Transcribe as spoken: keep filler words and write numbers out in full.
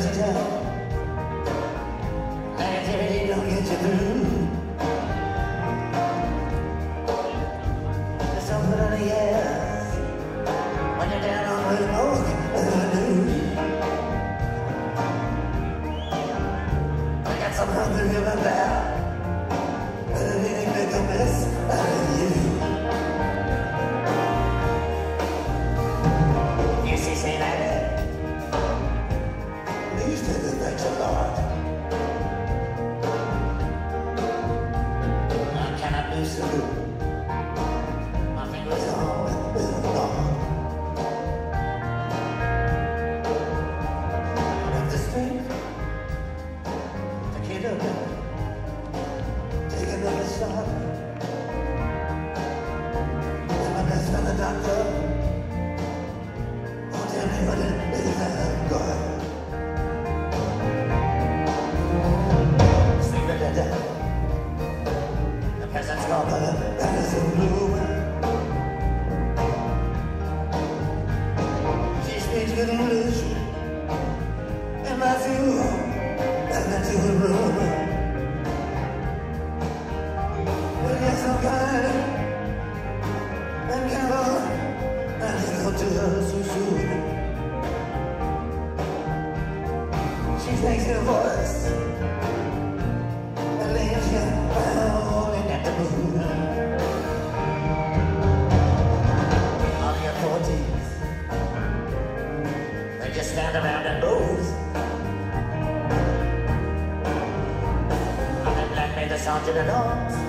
you down. Negativity don't get you through. There's something in the air when you're down on the road. I got some hungry human there. But it ain't make a mess out of you. You see, Saint Annie, please take it back to Lord. I cannot lose the loop. My fingers on with a thorn. I have the strength to get up and take another shot. And my best friend, the doctor, won't tell me what it is that I've got. Sleep at the death. The peasant's called her Madison Blue. She speaks good English, and my two, and the two in room. But yes, I'm kind and careful, and I go to her so soon. She takes her voice and leaves you howling at the moon. All the authorities, they just stand around and booze. I'm the black man, the sergeant at arms.